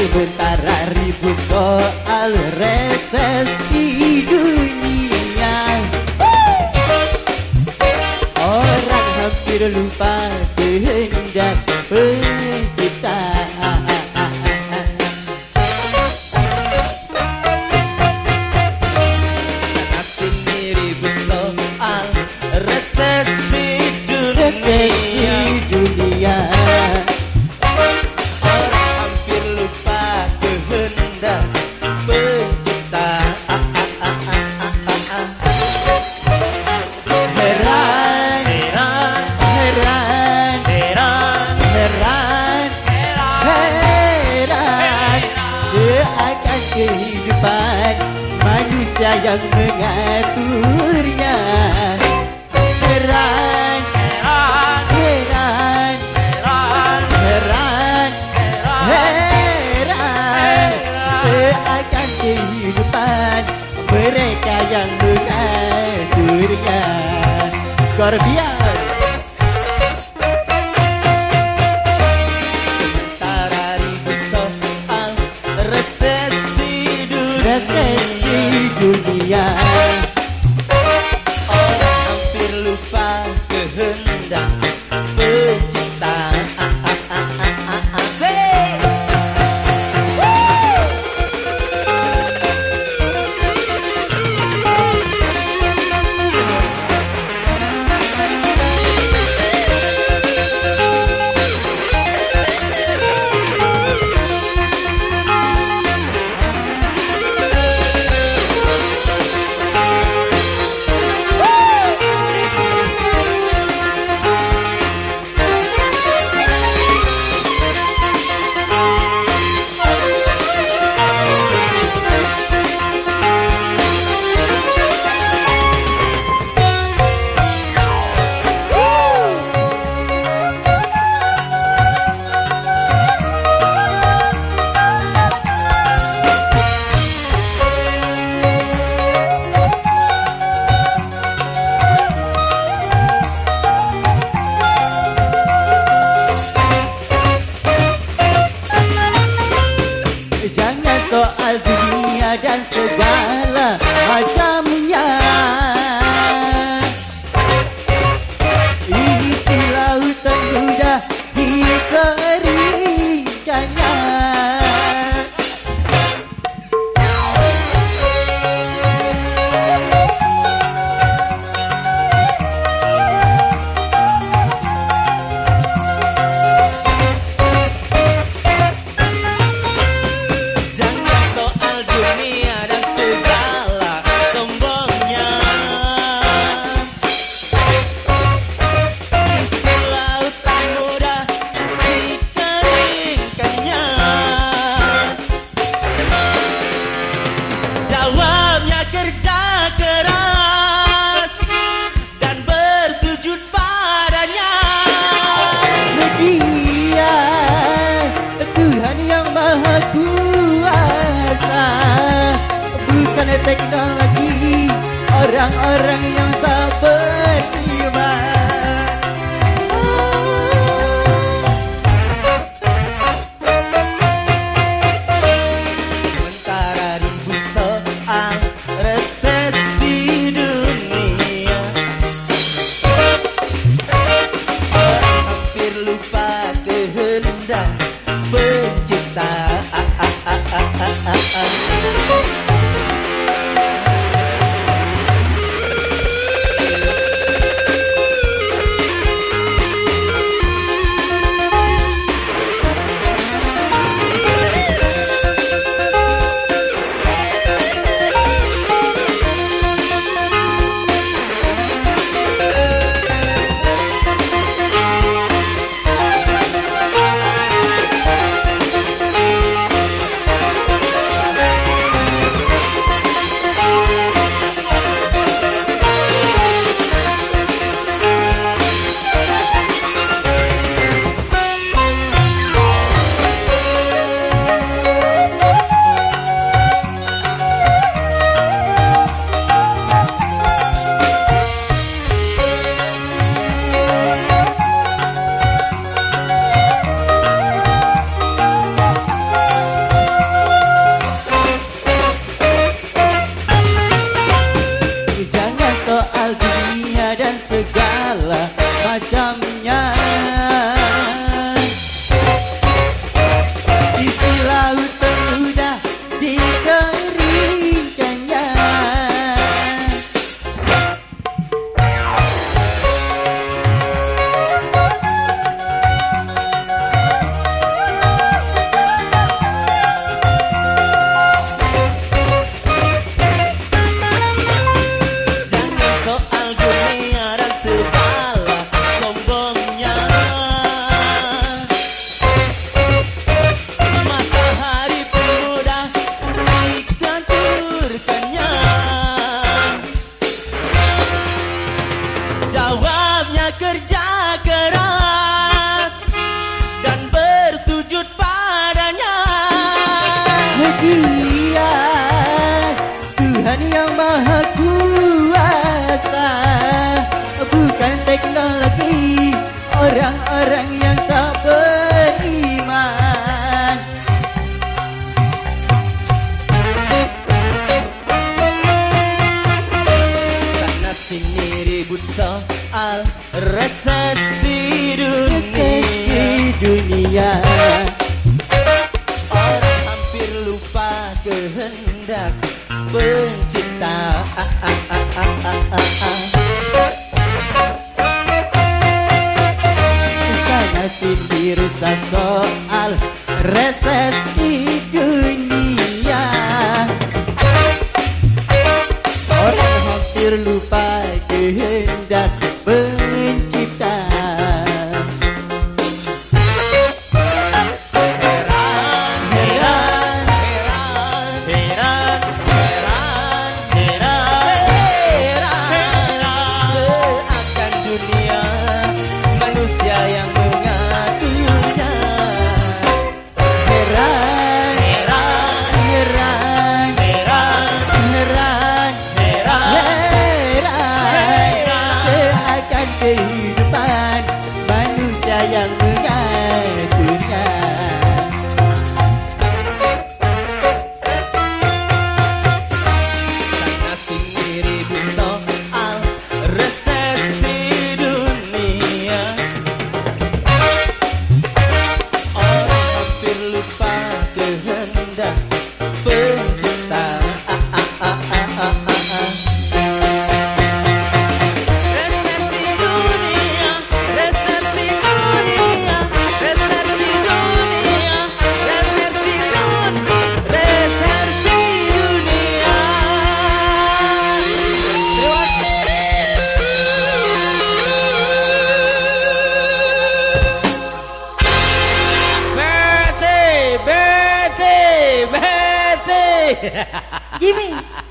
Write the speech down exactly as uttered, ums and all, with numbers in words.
Sementara ribut soal resesi dunia, orang hampir lupa kehendak pencipta. Sana sini ribut soal resesi dunia, orang hampir lupa kehendak pencipta. Heran, heran, heran, heran, heran, heran, seakan kehidupan manusia yang mengaturnya. Heran, heran, heran, heran, heran, seakan kehidupan mereka yang mengaturnya. Scorpion. Sementara ribut soal resesi dunia, resesi dunia, orang hampir lupa kehendak pencipta. Jangan soal dunia dan segala macamnya, isi lautan mudah dikeringkannya. Jawabnya kerja keras dan bersujud padanya. Dia Tuhan yang Maha Kuasa, bukan teknologi orang-orang yang tak beriman. Resesi dunia, orang hampir lupa kehendak pencipta. segala macamnya. Isi laut udah dikeringkannya. Jangan soal dunia dan segala sombongnya. Matahari pun mudah dihancurkannya. Jawabnya kerja keras dan bersujud padanya. Dia Tuhan yang maha kuasa, bukan teknologi orang-orang yang tak beriman. Sana sini ribut soal resesi dunia, dunia. Orang hampir lupa kehendak pencipta. Ah, ah, ah, ah, ah, ah, ah. Sana sini rusak soal resesi dunia. Orang hampir lupa kehendak pencipta. Heran, heran, heran, heran, heran, heran, heran, seakan dunia manusia yang mengaturnya. Heran, heran, heran, heran, heran, heran, heran, seakan kehidupan manusia yang mengaturnya. Sana sini ribut soal resesi dunia. Orang hampir lupa kehendak pencipta. Ah, ah, ah, ah, ah, ah, ah. Resesi dunia, resesi dunia, resesi dunia, resesi dunia, resesi dunia. Terima kasih. Berhenti, berhenti, berhenti. Jimmy.